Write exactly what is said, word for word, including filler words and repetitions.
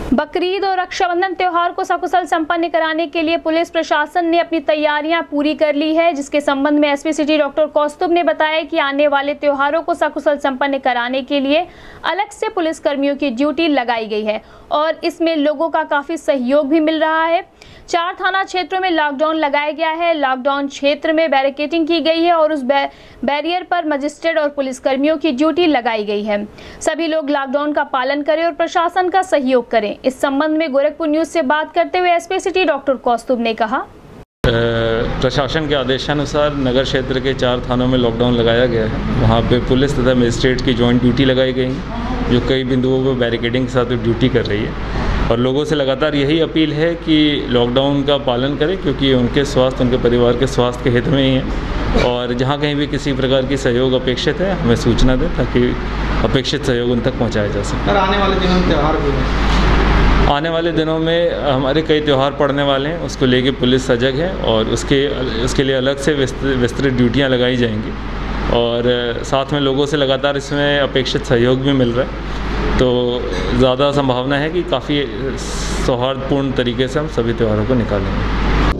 बकरीद और रक्षाबंधन त्योहार को सकुशल संपन्न कराने के लिए पुलिस प्रशासन ने अपनी तैयारियां पूरी कर ली है, जिसके संबंध में एसपी सिटी डॉक्टर कौस्तुभ ने बताया कि आने वाले त्योहारों को सकुशल संपन्न कराने के लिए अलग से पुलिस कर्मियों की ड्यूटी लगाई गई है और इसमें लोगों का काफी सहयोग भी मिल रहा है। चार थाना क्षेत्रों में लॉकडाउन लगाया गया है। लॉकडाउन क्षेत्र में बैरिकेडिंग की गई है और उस बै, बैरियर पर मजिस्ट्रेट और पुलिस कर्मियों की ड्यूटी लगाई गई है। सभी लोग लॉकडाउन का पालन करें और प्रशासन का सहयोग करें। इस संबंध में गोरखपुर न्यूज से बात करते हुए एसपी सिटी डॉक्टर कौस्तुभ ने कहा, प्रशासन के आदेशानुसार नगर क्षेत्र के चार थानों में लॉकडाउन लगाया गया है। वहाँ पे पुलिस तथा मजिस्ट्रेट की जॉइंट ड्यूटी लगाई गई है, जो कई बिंदुओं पर बैरिकेडिंग के साथ ड्यूटी कर रही है और लोगों से लगातार यही अपील है कि लॉकडाउन का पालन करें, क्योंकि उनके स्वास्थ्य, उनके परिवार के स्वास्थ्य के हित में ही है। और जहाँ कहीं भी किसी प्रकार की सहयोग अपेक्षित है, हमें सूचना दें ताकि अपेक्षित सहयोग उन तक पहुँचाया जा सके। सर, आने वाले दिनों में त्यौहार भी है। आने वाले दिनों में हमारे कई त्यौहार पड़ने वाले हैं, उसको लेके पुलिस सजग है और उसके उसके लिए अलग से विस्तृत ड्यूटियाँ लगाई जाएंगी और साथ में लोगों से लगातार इसमें अपेक्षित सहयोग भी मिल रहा है। तो ज़्यादा संभावना है कि काफ़ी सौहार्दपूर्ण तरीके से हम सभी त्योहारों को निकालेंगे।